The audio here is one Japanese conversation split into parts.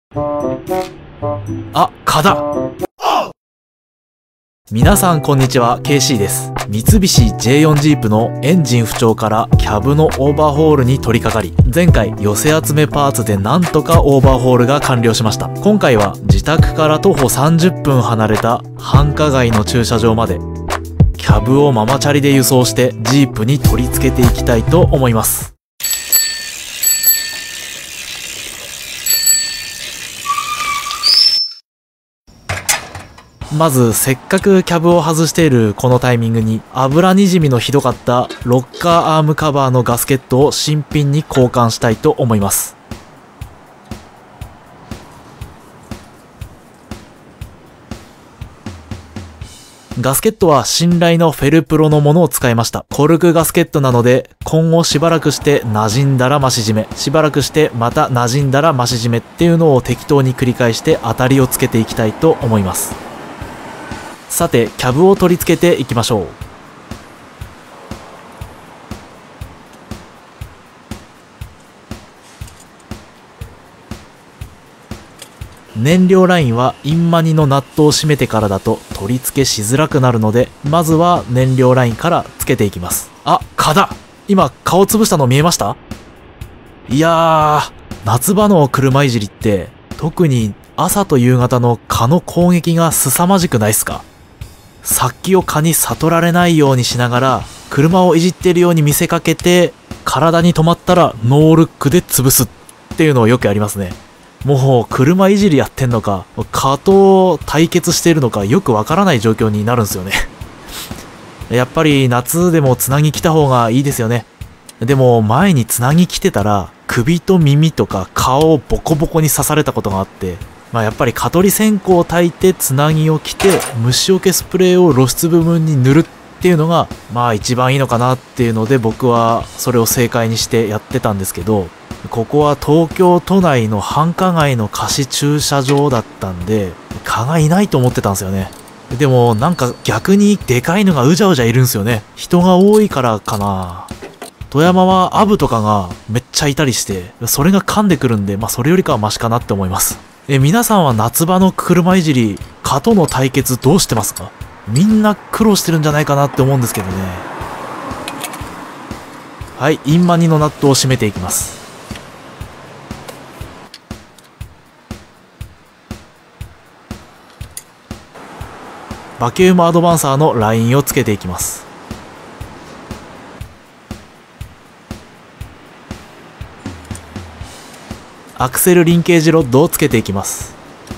あ、蚊だ。皆さんこんにちは、KC です。三菱 J4 ジープのエンジン不調からキャブのオーバーホールに取り掛かり、前回寄せ集めパーツでなんとかオーバーホールが完了しました。今回は自宅から徒歩30分離れた繁華街の駐車場まで、キャブをママチャリで輸送してジープに取り付けていきたいと思います。まず、せっかくキャブを外しているこのタイミングに、油にじみのひどかったロッカーアームカバーのガスケットを新品に交換したいと思います。ガスケットは信頼のフェルプロのものを使いました。コルクガスケットなので、今後しばらくして馴染んだら増し締め、しばらくしてまた馴染んだら増し締めっていうのを適当に繰り返して当たりをつけていきたいと思います。さて、キャブを取り付けていきましょう。燃料ラインはインマニのナットを締めてからだと取り付けしづらくなるので、まずは燃料ラインからつけていきます。あ、蚊だ。今、顔潰したの見えました？いやー、夏場の車いじりって、特に朝と夕方の蚊の攻撃が凄まじくないっすか？殺気を蚊に悟られないようにしながら、車をいじってるように見せかけて、体に止まったらノールックで潰すっていうのをよくやりますね。もう車いじりやってんのか、蚊と対決しているのかよくわからない状況になるんですよね。やっぱり夏でもつなぎ着た方がいいですよね。でも前につなぎ着てたら首と耳とか顔をボコボコに刺されたことがあって、やっぱり蚊取り線香を焚いてつなぎを着て虫除けスプレーを露出部分に塗るっていうのが一番いいのかなっていうので、僕はそれを正解にしてやってたんですけど、ここは東京都内の繁華街の貸し駐車場だったんで、蚊がいないと思ってたんですよね。でもなんか逆にでかいのがうじゃうじゃいるんですよね。人が多いからかな。富山はアブとかがめっちゃいたりして、それが噛んでくるんで、それよりかはマシかなって思います。皆さんは夏場の車いじり、蚊との対決どうしてますか？みんな苦労してるんじゃないかなって思うんですけどね。はい、インマニのナットを締めていきます。バキュームアドバンサーのラインをつけていきます。アクセルリンケージロッドをつけていきます。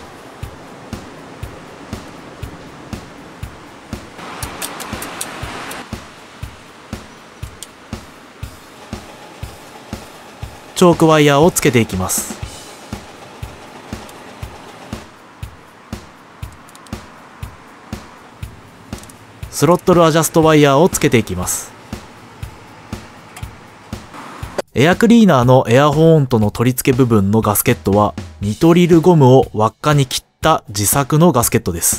チョークワイヤーをつけていきます。スロットルアジャストワイヤーをつけていきます。エアクリーナーのエアホーンとの取り付け部分のガスケットはニトリルゴムを輪っかに切った自作のガスケットです。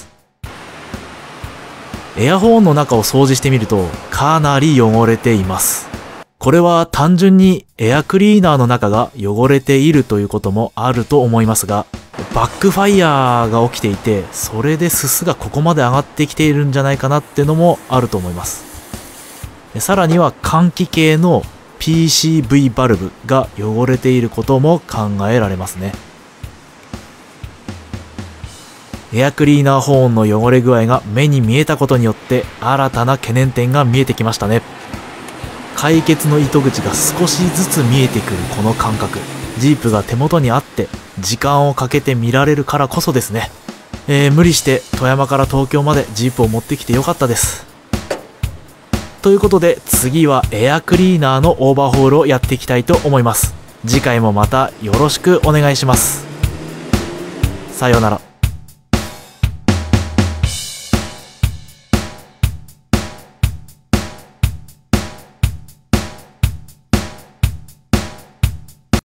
エアホーンの中を掃除してみるとかなり汚れています。これは単純にエアクリーナーの中が汚れているということもあると思いますが、バックファイヤーが起きていて、それでススがここまで上がってきているんじゃないかなってのもあると思います。さらには換気系の PCV バルブが汚れていることも考えられますね。エアクリーナーホーンの汚れ具合が目に見えたことによって新たな懸念点が見えてきましたね。解決の糸口が少しずつ見えてくるこの感覚。ジープが手元にあって時間をかけて見られるからこそですね。無理して富山から東京までジープを持ってきてよかったです。ということで次はエアクリーナーのオーバーホールをやっていきたいと思います。次回もまたよろしくお願いします。さようなら。